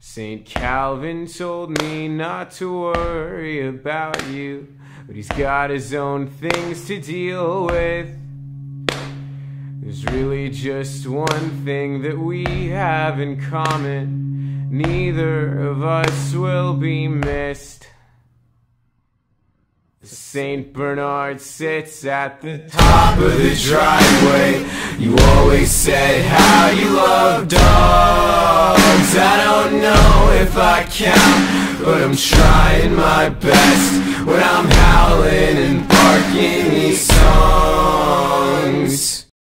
St. Calvin told me not to worry about you, but he's got his own things to deal with. There's really just one thing that we have in common: neither of us will be missed. St. Bernard sits at the top of the driveway. You always said how you love dogs. I don't know if I count, but I'm trying my best when I'm howling and barking these songs.